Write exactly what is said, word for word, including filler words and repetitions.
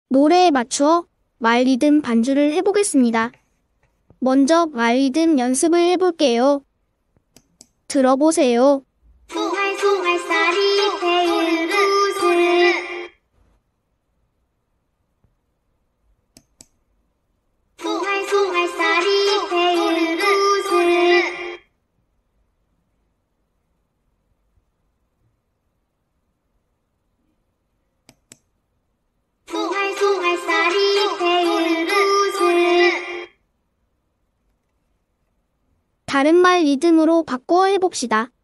노래에 맞추어 말 리듬 반주를 해보겠습니다. 먼저 말 리듬 연습을 해볼게요. 들어보세요. 송알송알쌀이 배은 곳을 송알송알쌀이 배은 곳을 송알송알쌀이 배은 곳을 다른 말 리듬으로 바꿔 해봅시다.